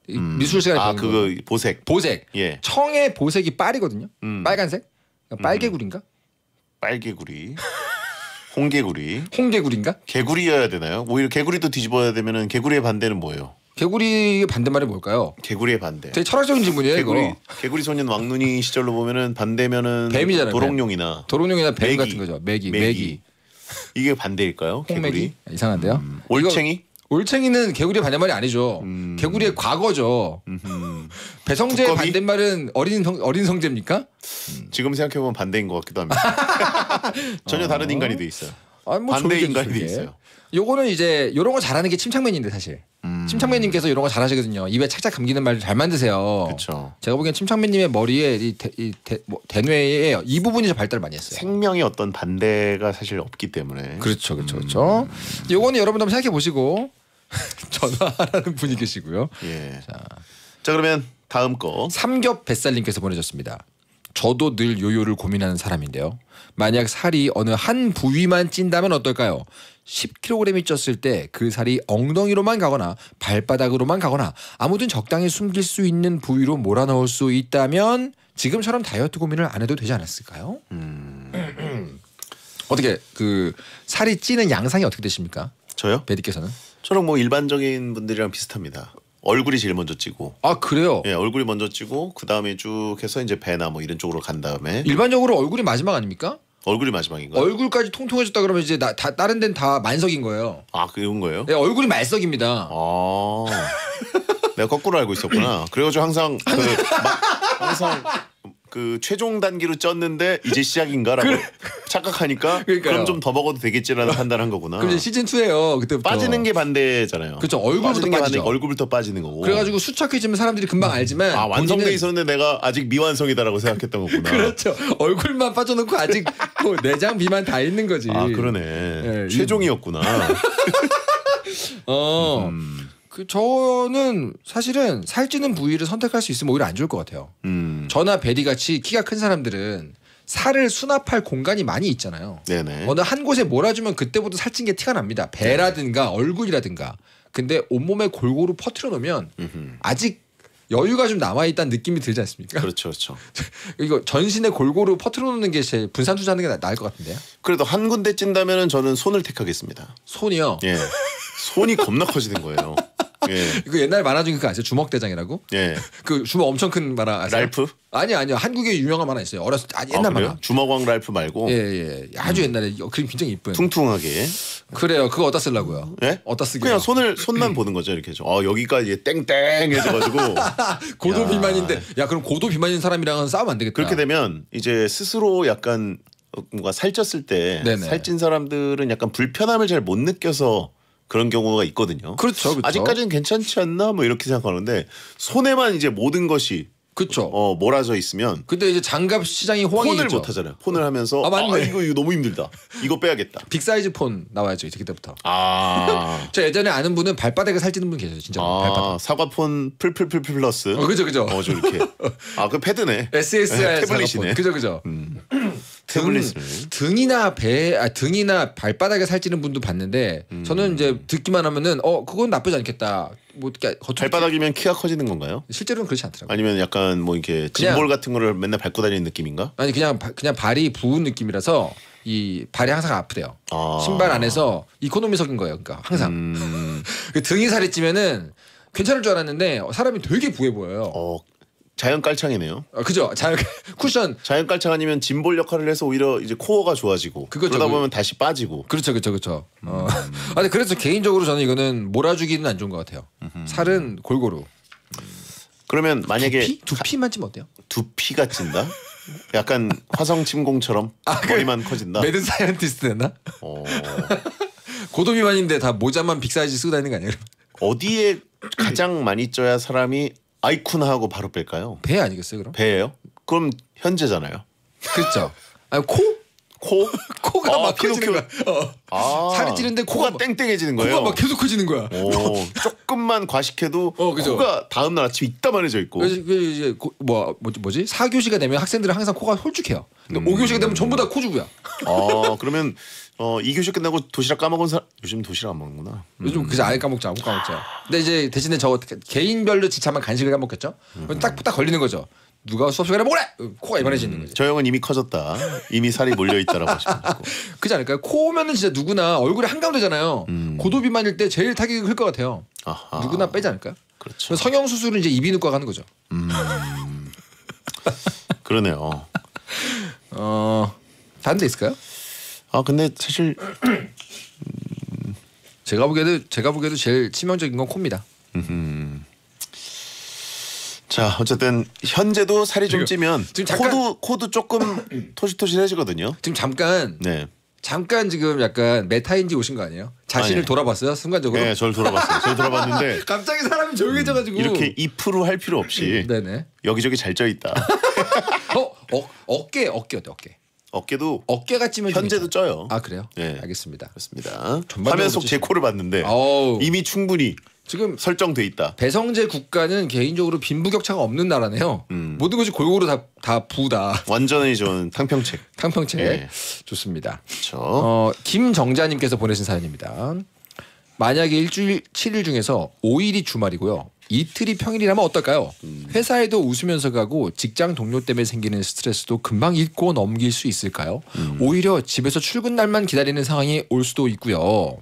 미술 시간에 아 배운 거. 그거 보색. 보색. 예. 청의 보색이 빨이거든요. 빨간색. 빨개구리인가? 빨개구리. 홍개구리. 홍개구리인가? 개구리여야 되나요? 오히려 개구리도 뒤집어야 되면은 개구리의 반대는 뭐예요? 개구리의 반대말이 뭘까요? 개구리의 반대. 되게 철학적인 질문이에요. 개구리 이거. 개구리 소년 왕눈이 시절로 보면은 반대면은 뱀이잖아요, 도롱뇽이나 도롱뇽이나 뱀 메기. 같은 거죠. 메기. 이게 반대일까요? 홍메기? 개구리. 이상한데요? 올챙이? 올챙이는 개구리의 반대말이 아니죠. 개구리의 과거죠. 배성재의 두꺼비? 반대말은 어린 성재입니까? 지금 생각해보면 반대인 것 같기도 합니다. 전혀 다른 인간이 돼 있어요. 아니, 뭐 반대 조용히 인간이 돼 해주세요. 있어요. 요거는 이제 요런 거 잘하는 게 침착맨인데 사실. 침착맨님께서 이런 거 잘하시거든요. 입에 착착 감기는 말 잘 만드세요. 그렇죠. 제가 보기엔 침착맨님의 머리에 대뇌에 이 부분이 좀 발달을 많이 했어요. 생명의 어떤 반대가 사실 없기 때문에. 그렇죠. 요거는 여러분 한번 생각해 보시고 전화하라는 분이 계시고요. 예. 자 그러면 다음 거. 삼겹 뱃살님께서 보내줬습니다. 저도 늘 요요를 고민하는 사람인데요. 만약 살이 어느 한 부위만 찐다면 어떨까요? 10kg이 쪘을 때 그 살이 엉덩이로만 가거나 발바닥으로만 가거나 아무튼 적당히 숨길 수 있는 부위로 몰아넣을 수 있다면 지금처럼 다이어트 고민을 안 해도 되지 않았을까요? 어떻게 그 살이 찌는 양상이 어떻게 되십니까? 저요? 베디께서는? 저랑 뭐 일반적인 분들이랑 비슷합니다. 얼굴이 제일 먼저 찌고. 아 그래요? 예, 얼굴이 먼저 찌고 그 다음에 쭉 해서 이제 배나 뭐 이런 쪽으로 간 다음에 일반적으로 얼굴이 마지막 아닙니까? 얼굴이 마지막인가요? 얼굴까지 통통해졌다 그러면 이제 다른 데는 다 만석인 거예요. 아 그런 거예요? 네, 얼굴이 말석입니다. 아, 내가 거꾸로 알고 있었구나. 그래가지고 항상 항상 그 최종 단계로 쪘는데 이제 시작인가라고 착각하니까 그러니까요. 그럼 좀 더 먹어도 되겠지라는 판단한 거구나. 그럼 이제 시즌 2예요. 그때부터 빠지는 게 반대잖아요. 그렇죠. 얼굴부터 빠지는 게 빠지죠. 반대니까 얼굴부터 빠지는 거고. 그래가지고 수척해지면 사람들이 금방 알지만 아 완성돼 본인은- 있었는데 내가 아직 미완성이다라고 생각했던 거구나. 그렇죠. 얼굴만 빠져놓고 아직 뭐 내장 비만 다 있는 거지. 아 그러네. 예, 최종이었구나. 그 저는 사실은 살찌는 부위를 선택할 수 있으면 오히려 안 좋을 것 같아요. 저나 베디 같이 키가 큰 사람들은 살을 수납할 공간이 많이 있잖아요. 네네. 어느 한 곳에 몰아주면 그때부터 살찐 게 티가 납니다. 배라든가 얼굴이라든가. 근데 온몸에 골고루 퍼뜨려 놓으면 아직 여유가 좀 남아있다는 느낌이 들지 않습니까? 그렇죠, 그렇죠. 이거 전신에 골고루 퍼뜨려 놓는 게 제 분산 투자하는 게 나을 것 같은데요. 그래도 한 군데 찐다면은 저는 손을 택하겠습니다. 손이요. 예, 손이 겁나 커지는 거예요. 예, 이거 옛날 만화 중에 그거 아세요? 주먹대장이라고? 예. 그 주먹 엄청 큰 만화 아세요? 랄프? 아니요. 한국에 유명한 만화 있어요. 어렸을 때 옛날 아, 그래요? 만화. 주먹왕 랄프 말고 예. 아주 옛날에 그림 굉장히 이쁜. 퉁퉁하게. 그래요. 그거 어디다 쓰려고요? 예? 어디다 쓰게요? 그냥 손만 보는 거죠 이렇게. 여기까지 땡땡해져가지고 고도 야. 비만인데 야 그럼 고도 비만인 사람이랑은 싸우면 안 되겠다. 그렇게 되면 이제 스스로 약간 뭔가 살쪘을 때 네네. 살찐 사람들은 약간 불편함을 잘 못 느껴서 그런 경우가 있거든요. 그렇죠. 아직까지는 괜찮지 않나 뭐 이렇게 생각하는데 손에만 이제 모든 것이 그렇죠. 몰아져 있으면 근데 이제 장갑 시장이 폰을 호황이겠죠. 못 하잖아요. 폰을 하면서 아, 맞네. 이거 너무 힘들다. 이거 빼야겠다. 빅 사이즈 폰 나와야죠 이제 그때부터. 아, 저 예전에 아는 분은 발바닥에 살찌는 분 계세요 진짜. 발바닥. 사과폰 풀풀풀 플러스. 그죠. 저 이렇게. 그 패드네. SSR 태블릿이네. 그죠. 태블릿을. 등이나 발바닥에 살찌는 분도 봤는데 저는 이제 듣기만 하면은 그건 나쁘지 않겠다. 뭐 이렇게 발바닥이면 키가 커지는 건가요? 실제로는 그렇지 않더라고요. 아니면 약간 뭐 이렇게 그냥- 짐볼 같은 거를 맨날 밟고 다니는 느낌인가? 아니 그냥 발이 부은 느낌이라서 이 발이 항상 아프대요. 아. 신발 안에서 이코노미석인 거예요. 그러니까 항상 그 등이 살이 찌면은 괜찮을 줄 알았는데 사람이 되게 부해 보여요. 자연 깔창이네요. 그죠? 잘 쿠션. 자연 깔창 아니면 짐볼 역할을 해서 오히려 이제 코어가 좋아지고 그거죠. 그러다 보면 다시 빠지고. 그렇죠. 근데 그래서 개인적으로 저는 이거는 몰아주기는 안 좋은 것 같아요. 살은 골고루. 그러면 만약에 두피만 찌면 어때요? 두피가 찐다? 약간 화성 침공처럼 머리만 커진다. 매든 사이언티스트 됐나? 어, 고도 비만인데 다 모자만 빅 사이즈 쓰고 다니는 거 아니에요? 어디에 가장 많이 쪄야 사람이 아이쿠나 하고 바로 뺄까요? 배 아니겠어요 그럼? 배예요? 그럼 현재잖아요. 그렇죠. 아니 코? 코? 코가 막 커지는 피노키오. 거야. 살이 찌는데 코가 땡땡해지는 거예요. 코가 막 계속 커지는 거야. 오, 조금만 과식해도 그죠. 코가 다음 날 아침 이따만해져 있고. 그래서 이제 뭐지? 4교시가 되면 학생들은 항상 코가 홀쭉해요. 근데 5교시가 되면 전부 다 코주부야. 그러면 2교시 끝나고 도시락 까먹은 사람 요즘 도시락 안 먹는구나. 요즘 그래서 아예 까먹자, 아무 까먹자. 근데 이제 대신에 저 개인별로 지참한 간식을 까먹겠죠. 딱 걸리는 거죠. 누가 수업 시간에 먹으래! 코가 이만해지는 거지. 저 형은 이미 커졌다. 이미 살이 몰려 있다라고 하시면 되고. 그렇지 않을까요? 코 오면은 진짜 누구나 얼굴이 한가운데잖아요. 고도 비만일 때 제일 타격이 클 것 같아요. 아하. 누구나 빼지 않을까요? 그렇죠. 성형 수술은 이제 이비인후과가 하는 거죠. 그러네요. 다른 데 있을까요? 근데 사실 제가 보기에도 제일 치명적인 건 코입니다. 자, 어쨌든 현재도 살이 좀 지금 찌면 잠깐- 코도 조금 토실토실해지거든요. 지금 잠깐 네. 지금 약간 메타인지 오신 거 아니에요? 자신을 아니. 돌아봤어요 순간적으로? 네, 저를 돌아봤어요. 저를 돌아봤는데 갑자기 사람이 조용해져가지고 이렇게 2% 할 필요 없이 네네. 여기저기 잘 쪄 있다. 어깨 어때 어깨? 어깨도 어깨가 찌면 좀 현재도 있잖아. 쪄요. 아 그래요? 네. 알겠습니다. 그렇습니다. 전반적으로 화면 속 제 찌시네. 코를 봤는데 아우. 이미 충분히 지금 설정돼 있다. 배성재 국가는 개인적으로 빈부격차가 없는 나라네요. 모든 것이 골고루 다 부다. 완전히 저는 탕평책. 탕평책 예. 좋습니다. 그렇죠. 김정자님께서 보내신 사연입니다. 만약에 일주일 7일 중에서 5일이 주말이고요. 이틀이 평일이라면 어떨까요? 회사에도 웃으면서 가고 직장 동료 때문에 생기는 스트레스도 금방 잊고 넘길 수 있을까요? 오히려 집에서 출근 날만 기다리는 상황이 올 수도 있고요.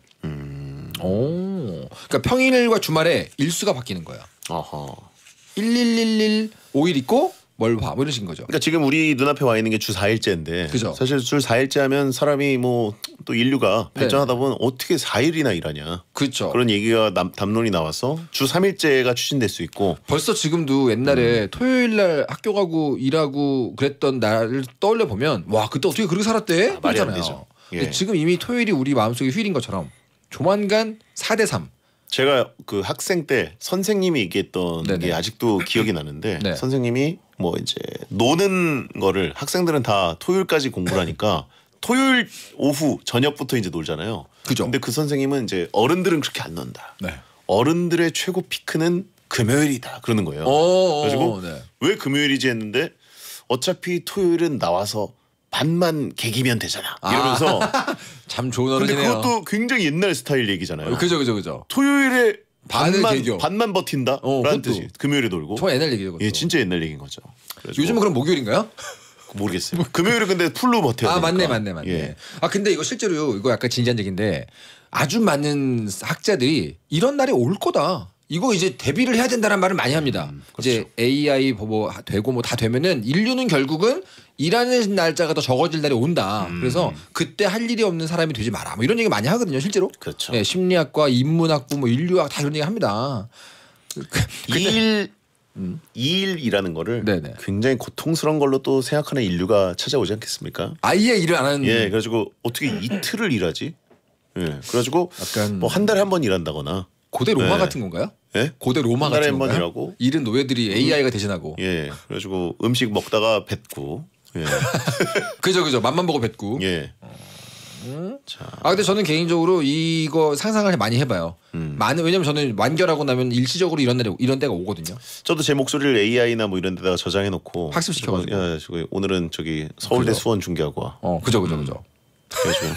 그러니까 평일과 주말에 일수가 바뀌는 거예요. 어허. 1111 5일 있고 월화 뭐 이런 식인 거죠. 그러니까 지금 우리 눈앞에 와 있는 게 주 4일째인데 그죠. 사실 주 4일째 하면 사람이 뭐 또 인류가 네. 발전하다 보면 어떻게 4일이나 일하냐. 그렇죠. 그런 얘기가 담론이 나와서 주 3일째가 추진될 수 있고 벌써 지금도 옛날에 토요일 날 학교 가고 일하고 그랬던 날을 떠올려 보면 와 그때 어떻게 그렇게 살았대? 말이 안 그러잖아요. 되죠. 근데 예. 지금 이미 토요일이 우리 마음속에 휴일인 것처럼 조만간 4대 3. 제가 그 학생 때 선생님이 얘기했던 네네. 게 아직도 기억이 나는데 네. 선생님이 뭐 이제 노는 거를 학생들은 다 토요일까지 공부를 하니까 토요일 오후 저녁부터 이제 놀잖아요. 그죠. 근데 그 선생님은 이제 어른들은 그렇게 안 논다. 네. 어른들의 최고 피크는 금요일이다 그러는 거예요. 그래가지고 네. 왜 금요일이지 했는데 어차피 토요일은 나와서 반만 개기면 되잖아. 이러면서 참 좋은 근데 어른이네요. 그것도 굉장히 옛날 스타일 얘기잖아요. 그죠. 토요일에 반을 개겨. 반만 버틴다 라는 그것도. 뜻이 금요일에 놀고 정말 옛날 얘기죠. 예 진짜 옛날 얘기인 거죠. 그래가지고 요즘은 그럼 목요일인가요? 모르겠어요. 금요일에 근데 풀로 버텨야 아 되니까. 맞네. 예. 아 근데 이거 실제로 이거 약간 진지한 얘기인데 아주 많은 학자들이 이런 날이 올 거다. 이거 이제 대비를 해야 된다는 말을 많이 합니다. 그렇죠. 이제 AI 뭐 되고 뭐 다 되면은 인류는 결국은 일하는 날짜가 더 적어질 날이 온다. 그래서 그때 할 일이 없는 사람이 되지 마라. 뭐 이런 얘기 많이 하거든요, 실제로. 그렇죠. 네, 심리학과, 인문학부, 뭐 인류학 다 이런 얘기 합니다. 2일 일하는 거를 네네. 굉장히 고통스러운 걸로 또 생각하는 인류가 찾아오지 않겠습니까? 아예 일을 안 하는. 예, 그래가지고 어떻게 이틀을 일하지? 예, 그래가지고 약간 뭐 한 달에 한 번 일한다거나. 고대 로마 네. 같은 건가요? 예? 고대 로마 한 달에 같은 한 번 건가요? 일하고. 일은 노예들이 AI가 대신하고. 예, 그래가지고 음식 먹다가 뱉고. 예, 그죠. 맛만 보고 뱉고. 예. 자, 아 근데 저는 개인적으로 이거 상상을 많이 해봐요. 왜냐면 저는 완결하고 나면 일시적으로 이런 때가 오거든요. 저도 제 목소리를 AI나 뭐 이런 데다가 저장해놓고 학습시켜가지고. 야, 저기 오늘은 저기 서울대 그죠. 수원 중계하고 와. 그죠. 그래가지고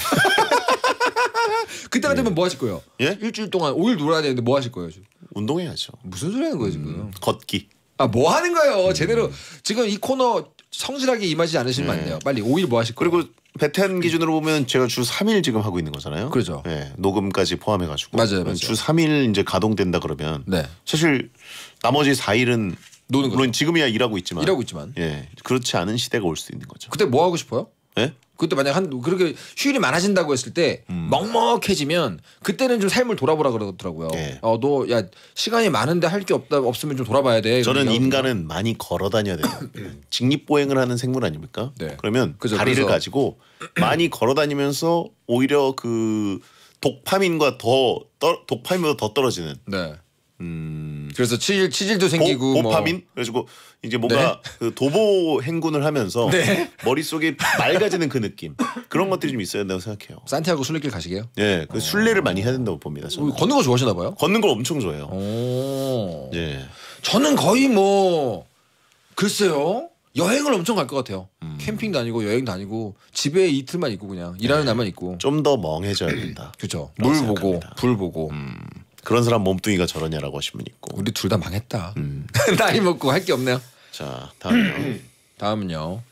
그때가 되면 뭐 하실 거예요? 예? 일주일 동안 5일 놀아야 되는데 뭐 하실 거예요? 지금? 운동해야죠. 무슨 소리 하는 거예요 지금? 걷기. 아 뭐 하는 거예요? 제대로 지금 이 코너 성실하게 임하지 않으시면 안 돼요. 빨리 5일 뭐 하실 거예요? 그리고 베텐 기준으로 보면 제가 주 3일 지금 하고 있는 거잖아요. 그렇죠. 예, 녹음까지 포함해가지고. 맞아요. 주 3일 이제 가동된다 그러면 네. 사실 나머지 4일은 노는 거죠. 물론 지금이야 일하고 있지만 예, 그렇지 않은 시대가 올 수 있는 거죠. 그때 뭐 하고 싶어요? 예? 그때 만약 그렇게 휴일이 많아진다고 했을 때 먹먹해지면 그때는 좀 삶을 돌아보라 그러더라고요. 예. 너 야 시간이 많은데 할 게 없으면 좀 돌아봐야 돼. 이런 저는 얘기 하거든요. 인간은 많이 걸어 다녀야 돼요. 직립보행을 하는 생물 아닙니까? 네. 그러면 그죠, 다리를 그래서- 가지고 많이 걸어 다니면서 오히려 그 도파민보다 더 떨어지는 네. 그래서 치질도 생기고 도파민 그래가지고 이제 뭔가 그 도보 행군을 하면서 머릿속이 맑아지는 그 느낌 그런 것들이 좀 있어야 된다고 생각해요. 산티아고 순례길 가시게요? 예, 그 순례를 많이 해야 된다고 봅니다. 저는. 걷는 거 좋아하시나 봐요? 걷는 걸 엄청 좋아해요. 예. 저는 거의 뭐 글쎄요. 여행을 엄청 갈 것 같아요. 캠핑 다니고 여행 다니고 집에 이틀만 있고 그냥 일하는 날만 있고. 좀 더 멍해져야 된다. 그렇죠. 물 보고 불 보고. 그런 사람 몸뚱이가 저러냐라고 하신 분 있고. 우리 둘 다 망했다. 나이 먹고 할 게 없네요. 자 다음요. 다음은요.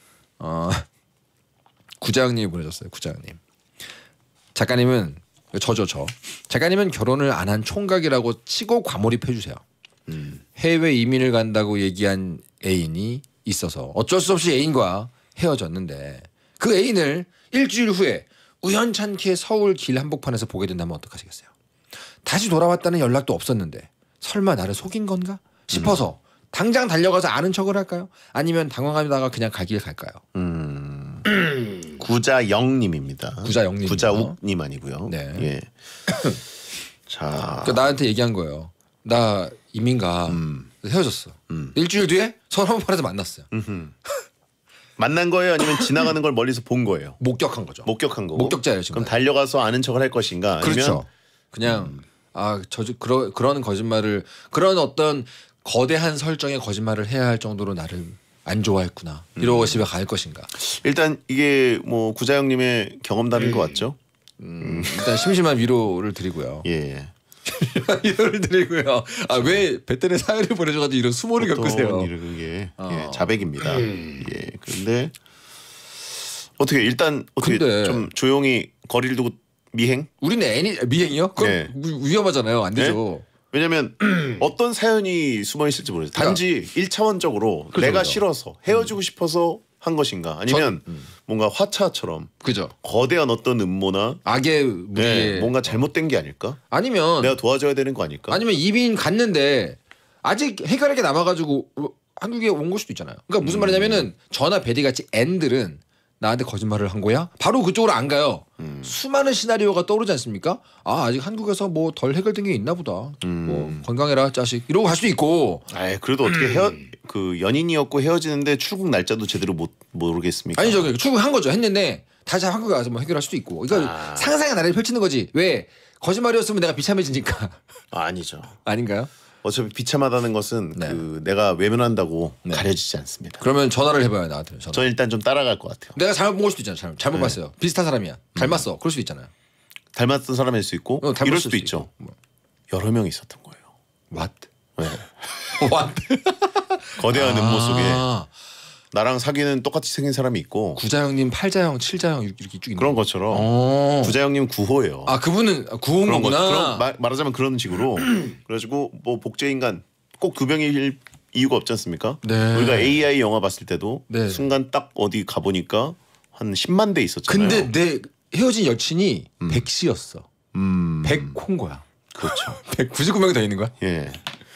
구자영님이 보내줬어요. 구자영님. 작가님은 저 작가님은 결혼을 안 한 총각이라고 치고 과몰입해 주세요. 해외 이민을 간다고 얘기한 애인이 있어서 어쩔 수 없이 애인과 헤어졌는데 그 애인을 일주일 후에 우연찮게 서울 길 한복판에서 보게 된다면 어떡하시겠어요? 다시 돌아왔다는 연락도 없었는데 설마 나를 속인 건가 싶어서 당장 달려가서 아는 척을 할까요? 아니면 당황하다가 그냥 갈 길 갈까요? 구자영님입니다. 구자영님. 구자욱님 아니고요. 네. 예. 자, 그러니까 나한테 얘기한 거예요. 나 이민가 헤어졌어. 일주일 뒤에 서울 한복판에서 만났어요. 만난 거예요? 아니면 지나가는 걸 멀리서 본 거예요? 목격한 거죠. 목격한 거고. 목격자예요 지금. 그럼 달려가서 아는 척을 할 것인가? 아니면 그렇죠. 그냥 그런 거짓말을 그런 어떤 거대한 설정의 거짓말을 해야 할 정도로 나를 안 좋아했구나. 이러고 집에 갈 것인가. 일단 이게 뭐 구자영님의 경험담인 것 같죠? 일단 심심한 위로를 드리고요. 예. 위로를 드리고요. 왜 베테랑 사연을 보내줘가지고 이런 수모를 겪으세요? 이런 게 예, 자백입니다. 예. 그런데 어떻게 일단 어떻게 근데 좀 조용히 거리를 두고 미행? 우리는 애니 미행이요? 그럼 네. 위험하잖아요. 안 되죠. 왜냐면 어떤 사연이 숨어 있을지 모르겠어요. 단지 1차원적으로 내가 그죠. 싫어서 헤어지고 싶어서 한 것인가 아니면 뭔가 화차처럼 그죠. 거대한 어떤 음모나 악의 무리에 뭔가 잘못된 게 아닐까? 아니면 내가 도와줘야 되는 거 아닐까? 아니면 이민 갔는데 아직 해결할 게 남아가지고 한국에 온 걸 수도 있잖아요. 그러니까 무슨 말이냐면은 저나 베디 같이 N들은 나한테 거짓말을 한 거야? 바로 그쪽으로 안 가요. 수많은 시나리오가 떠오르지 않습니까? 아직 한국에서 뭐 덜 해결된 게 있나 보다. 뭐 건강해라 자식 이러고 갈 수도 있고. 그래도 어떻게 그 연인이었고 헤어지는데 출국 날짜도 제대로 모르겠습니까? 아니죠. 출국한 거죠. 했는데 다시 한국에 가서 뭐 해결할 수도 있고. 그러니까 상상의 나래를 펼치는 거지. 왜 거짓말이었으면 내가 비참해지니까. 아니죠. 아닌가요? 어차피 비참하다는 것은 네. 그 내가 외면한다고 가려지지 않습니다. 그러면 전화를 해봐요 나한테. 전 일단 좀 따라갈 것 같아요. 내가 잘못 본 걸 수도 있잖아요. 잘못 봤어요. 비슷한 사람이야. 닮았어. 그럴 수도 있잖아요. 닮았던 사람일 수 있고 닮았을 이럴 수도 있죠. 여러 명 있었던 거예요. What? 네. What? 거대한 음모 속에 나랑 사귀는 똑같이 생긴 사람이 있고 구자형님, 팔자형, 칠자형 이렇게 쭉 있는 그런 것처럼 구자형님 9호예요. 그분은 9호인 거구나. 말하자면 그런 식으로 그래가지고 뭐 복제인간 꼭 두 명일 이유가 없지 않습니까? 네. 우리가 AI 영화 봤을 때도 네. 순간 딱 어디 가보니까 한 10만 대 있었잖아요. 근데 내 헤어진 여친이 100씨였어. 100호인 거야. 그렇죠. 199명이 더 있는 거야? 예.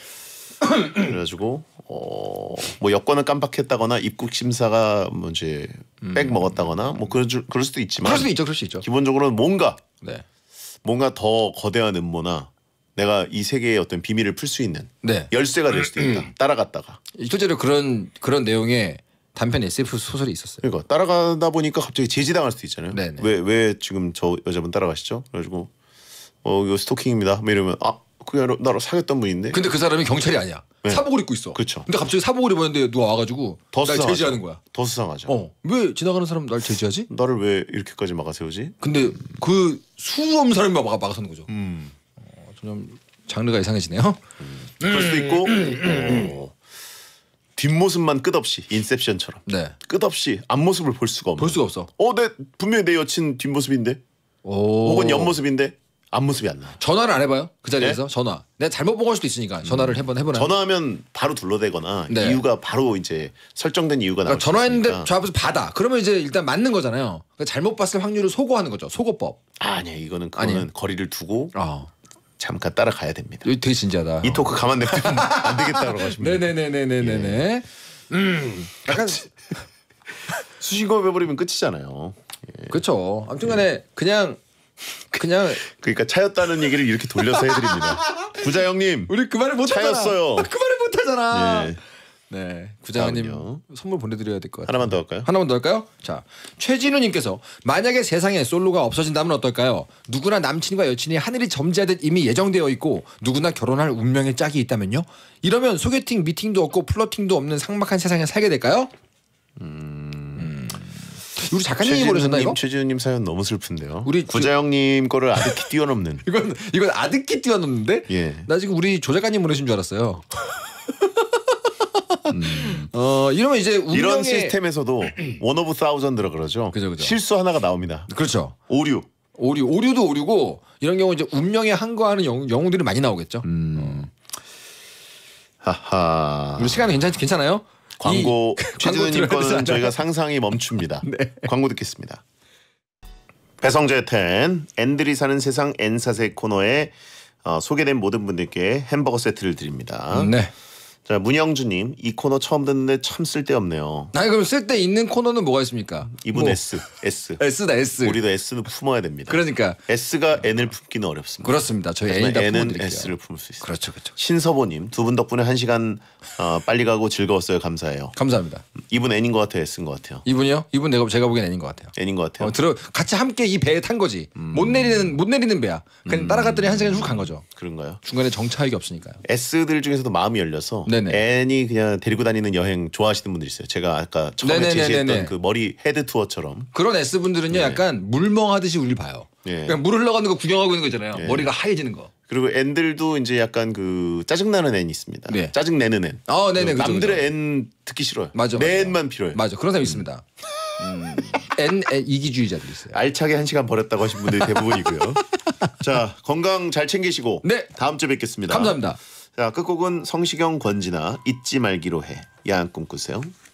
그래가지고 뭐 여권을 깜빡했다거나 입국 심사가 뭐 이제 백 먹었다거나 뭐 그럴 수도 있지만 그럴 수 있죠. 기본적으로는 뭔가 네. 더 거대한 음모나 내가 이 세계의 어떤 비밀을 풀 수 있는 네. 열쇠가 될 수도 있다. 따라갔다가. 실제로 그런 내용의 단편 SF 소설이 있었어요. 그러니까 따라가다 보니까 갑자기 제지당할 수도 있잖아요. 네네. 왜 지금 저 여자분 따라가시죠? 그래가지고 이거 스토킹입니다. 뭐 이러면 그게 나로 사귀었던 분인데. 근데 그 사람이 경찰이 아니야. 네. 사복을 입고 있어. 그렇죠. 근데 갑자기 사복을 입었는데 누가 와가지고 더 날 수상하죠. 제지하는 거야. 더 수상하죠. 왜 지나가는 사람 날 제지하지? 나를 왜 이렇게까지 막아세우지? 근데 그 수 없는 사람이 막아서는 거죠. 좀 장르가 이상해지네요. 그럴 수도 있고 뒷모습만 끝없이 인셉션처럼 네. 끝없이 앞모습을 볼 수가 없는. 볼 수가 없어. 분명히 내 여친 뒷모습인데 혹은 옆모습인데 앞모습이 안 나와. 전화를 안 해봐요? 그 자리에서 전화. 내가 잘못 본 걸 수도 있으니까 전화를 해보나. 전화하면 바로 둘러대거나 네. 이유가 바로 이제 설정된 이유가 나올 수 전화했는데 있으니까. 저 앞에서 받아. 그러면 이제 일단 맞는 거잖아요. 그러니까 잘못 봤을 확률을 소거하는 거죠. 소거법. 아니야 그거는 아니에요. 거리를 두고 잠깐 따라가야 됩니다. 여기 되게 진지하다. 이 토크 가만 냅두면 안 되겠다고 하시면 네네네네네네. 약간 수신거 해버리면 끝이잖아요. 그렇죠. 아무튼간에 그냥 그러니까 차였다는 얘기를 이렇게 돌려서 해드립니다. 구자영님 우리 그 말을 못하잖아. 차였어요. 그 말을 못하잖아. 예. 네, 구자영님 다음은요. 선물 보내드려야 될 것 같아요. 하나만 더 할까요? 하나만 더 할까요? 자, 최진우님께서 만약에 세상에 솔로가 없어진다면 어떨까요? 누구나 남친과 여친이 하늘이 점지하듯 이미 예정되어 있고 누구나 결혼할 운명의 짝이 있다면요? 이러면 소개팅, 미팅도 없고 플러팅도 없는 삭막한 세상에 살게 될까요? 우리 작가님이 보내셨나 이거? 최진우님 사연 너무 슬픈데요. 우리 구자영님 거를 아득히 뛰어넘는. 이건 아득히 뛰어넘는데? 예. 나 지금 우리 조 작가님 보내신 줄 알았어요. 이러면 이제 운명의 이런 시스템에서도 원 오브 사우전드라 그러죠. 그죠. 실수 하나가 나옵니다. 그렇죠. 오류. 오류도 오류고 이런 경우 이제 운명에 항거하는 영웅들이 많이 나오겠죠. 하하. 우리 시간 괜찮아요? 광고 최진우님 들어야 거는 되잖아요. 저희가 상상이 멈춥니다. 광고 듣겠습니다. 배성재 텐 앤들이 사는 세상 N사세 코너에 소개된 모든 분들께 햄버거 세트를 드립니다. 네. 자 문영주님 이 코너 처음 듣는데 참 쓸데없네요. 아니 그럼 쓸데 있는 코너는 뭐가 있습니까? 이분 뭐, S. S다 S. 우리도 S는 품어야 됩니다. 그러니까 S가 N을 품기는 어렵습니다. 그렇습니다. 저희 하지만 N이 다 N은 품어드릴게요. S를 품을 수 있어요. 그렇죠. 신서보님 두 분 덕분에 1시간 빨리 가고 즐거웠어요. 감사해요. 감사합니다. 이분 N인 것 같아요. S인 것 같아요. 이분이요? 이분 제가 보기엔 N인 것 같아요. N인 것 같아요. 같이 함께 이 배에 탄 거지. 못 내리는 배야. 그냥 따라갔더니 1시간 훅 간 거죠. 그런가요? 중간에 정차역이 없으니까요. S들 중에서도 마음이 열려서 네네. N이 그냥 데리고 다니는 여행 좋아하시는 분들 있어요. 제가 아까 처음에 네네네네네. 제시했던 그 머리 헤드 투어처럼. 그런 S 분들은요, 약간 물멍하듯이 우리를 봐요. 예. 그냥 물 흘러가는 거 구경하고 있는 거 있잖아요. 예. 머리가 하얘지는 거. 그리고 N들도 이제 약간 그 짜증나는 N 있습니다. 네. 짜증내는 N. 네네. 그죠, 남들의 그죠. N 듣기 싫어요. 맞아. 내 N만 필요해요. 맞아. 그런 사람 있습니다. N 이기주의자들 있어요. 알차게 1시간 버렸다고 하신 분들이 대부분이고요. 자 건강 잘 챙기시고 네. 다음 주에 뵙겠습니다. 감사합니다. 자 끝곡은 성시경 권진아 잊지 말기로 해. 야한 꿈 꾸세요.